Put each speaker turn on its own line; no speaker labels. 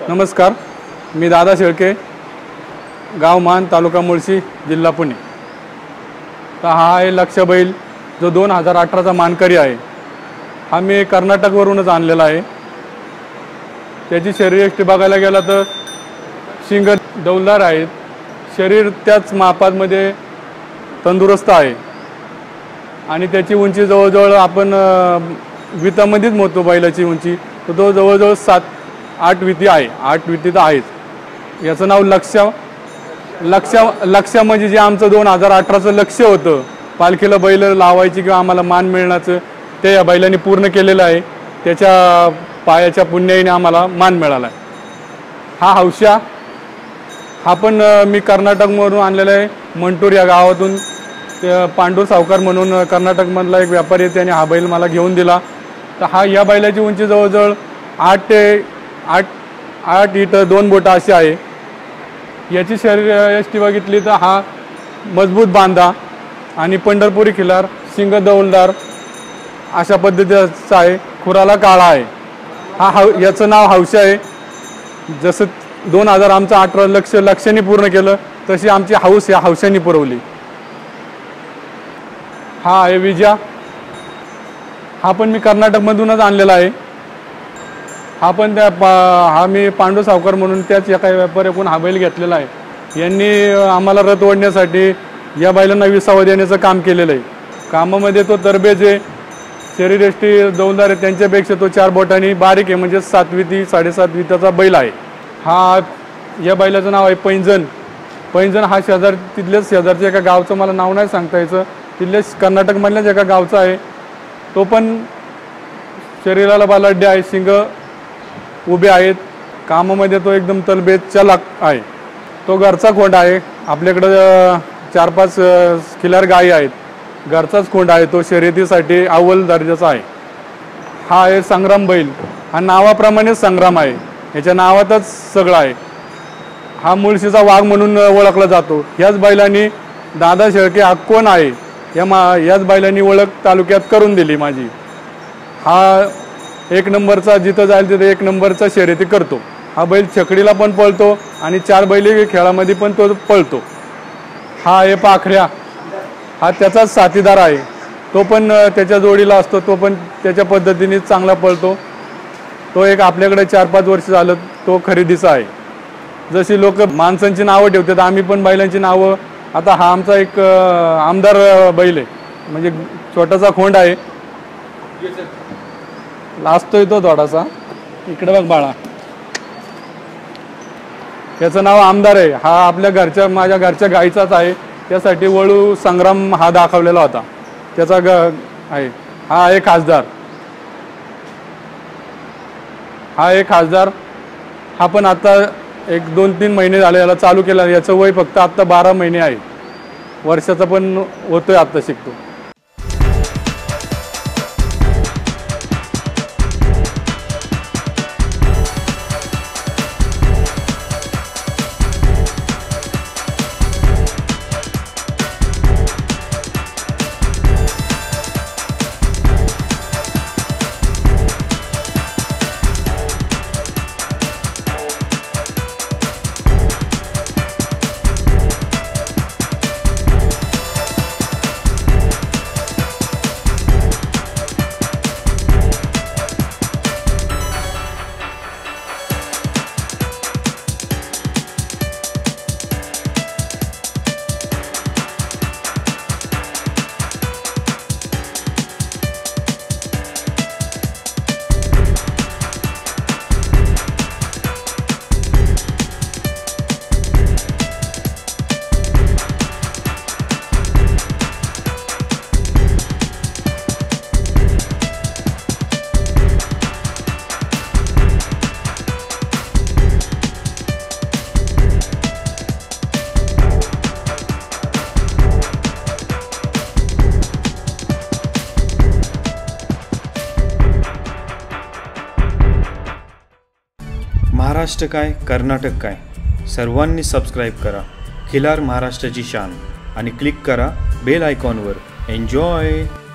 नमस्कार, मी दादा शेळके, गाव मान, तालुका मुळशी, जिल्हा पुणे। तर हा आहे लक्ष बैल जो 2018चा मानकरी आहे। हा मी कर्नाटकवरूनच आणलेला आहे। त्याची शरीरयष्टी बघायला गेला तर शिंग डौलदार आहेत, शरीर त्याच मापामध्ये तंदुरुस्त आहे आणि त्याची उंची जवळजवळ आपण वितामध्येच मोजतो बैलाची उंची, तर तो जवळजवळ 7-8 विती आहे, 8 विती तर आहेच। याचं नाव लक्ष्य म्हणजे जे आमचं 2018चं लक्ष्य होतं, पालखीला बैल लावायची किंवा आम्हाला मान मिळण्याचं, ते या बैलांनी पूर्ण केलेलं आहे। त्याच्या पायाच्या पुण्याईने आम्हाला मान मिळाला आहे। हा हौशा हा पण मी कर्नाटकमधून आणलेला आहे। मंटूर या गावातून ते पांडू सावकार म्हणून कर्नाटकमधला एक व्यापारी आहे, त्याने हा बैल मला घेऊन दिला। तर हा या बैलाची उंची जवळजवळ 8 इट 2 बोटं अशी आहे। याची शरीरयष्टी बघितली तर हा मजबूत बांधा आणि पंढरपुरी खिलार, शिंग डौलदार अशा पद्धतीचा आहे। खुराला काळा आहे। याचं नाव हौशा आहे। जसं 2000 आमचं 18 लक्षांनी पूर्ण केलं, तशी आमची हौस या हौशांनी पुरवली। हा आहे विजा, हा पण मी कर्नाटकमधूनच आणलेला आहे। हा मी पांडू सावकार म्हणून त्याच एका व्यापाऱ्याकडून हा बैल घेतलेला आहे। यांनी आम्हाला रथ ओढण्यासाठी या बैलांना विसावा देण्याचं काम केलेलं आहे। कामामध्ये तो तरबेज आहे, शरीरयष्टी डौलदार आहे, त्यांच्यापेक्षा तो 4 बोटांनी बारीक आहे, म्हणजे 7 विती 7.5 विताचा बैल आहे। या बैलाचं नाव आहे पैंजण। हा तिथल्याच शेजारच्या एका गावचं, मला नाव नाही सांगता यायचं, तिथल्याच कर्नाटकमधल्याच एका गावचा आहे। तो पण शरीराला बलाढ्य आहे, शिंग उभे आहेत, कामामध्ये तो एकदम तलबेज चलाक आहे। तो घरचा खोंड आहे। आपल्याकडं 4-5 खिलार गायी आहेत, घरचाच खोंड आहे तो, शर्यतीसाठी अव्वल दर्जाचा आहे। हा आहे संग्राम बैल। हा नावाप्रमाणेच संग्राम आहे, याच्या नावातच सगळं आहे। हा मुळशीचा वाघ म्हणून ओळखला जातो। ह्याच बैलांनी दादा शेळके हा कोण आहे याच बैलांनी ओळख तालुक्यात करून दिली माझी। हा 1 नंबरचा, जिथं जाईल तिथे 1 नंबरचा शर्यती करतो। हा बैल छकडीला पण पळतो आणि 4 बैली खेळामध्ये पण तो पळतो। हा आहे पाखऱ्या, हा त्याचाच साथीदार आहे। तो पण त्याच्या जोडीला असतो, तो पण त्याच्या पद्धतीने चांगला पळतो। तो एक आपल्याकडे 4-5 वर्ष झालं तो खरेदीचा आहे। जशी लोक माणसांची नावं ठेवतात, आम्ही पण बैलांची नावं। आता हा आमचा एक आमदार बैल आहे, म्हणजे छोटासा खोंड आहे, लाजतोय तो थोडासा, इकडे बघ बाळा। याचं नाव आमदार आहे। हा माझ्या घरच्या गाईचाच आहे, त्यासाठी वळू संग्राम हा दाखवलेला होता, त्याचा आहे। हा आहे खासदार। हा पण आता 1-2-3 महिने झाले याला चालू केला। याचं वय फक्त आता 12 महिने आहे, वर्षाचा पण होतोय, आता शिकतो।
महाराष्ट्र काय, कर्नाटक काय, सर्वांनी सबस्क्राईब करा खिलार महाराष्ट्राची शान आणि क्लिक करा बेल आयकॉनवर। एन्जॉय।